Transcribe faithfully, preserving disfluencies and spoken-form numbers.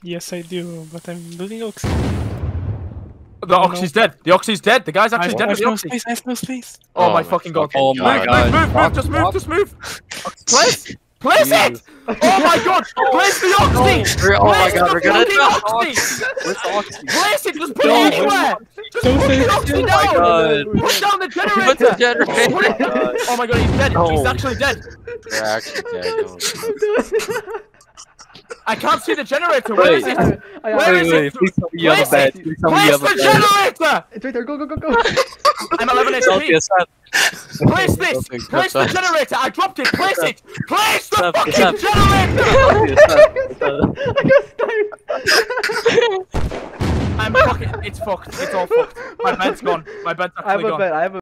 Yes, I do, but I'm losing Oxy. The Oxy's dead. The Oxy's dead. The guy's actually I, dead I with have the no Oxy. space, I have no space. Oh, Oh my my fucking god. fucking Oh my move, god. move, move, move, just move, just move. Place, place it! Oh my god, place the Oxy! We're- oh my Place god, the we're gonna fucking die. Oxy! Where's the Oxy? Place it, just put No, it anywhere! Just don't put say the it. Oxy Oh my down! god. Put down the Put the generator! generator. Put it- Oh my god, he's dead. No. He's actually dead. They're actually dead. Oh, I can't see the generator. Where is it? I, I, Where wait, is wait, it? please tell me you have a Place bed. it. Please tell me you Place have a the bed. generator! It's right there. Go, go, go, go. I'm eleven H Okay, P. stop. Place this! Okay, Place the stop. generator! I dropped it! Place it! Place the Stop, fucking stop. generator! Okay, stop. I got sniped. I'm fucking. It's fucked. It's all fucked. My bed's gone. My bed's I have actually a gone. bed. I have a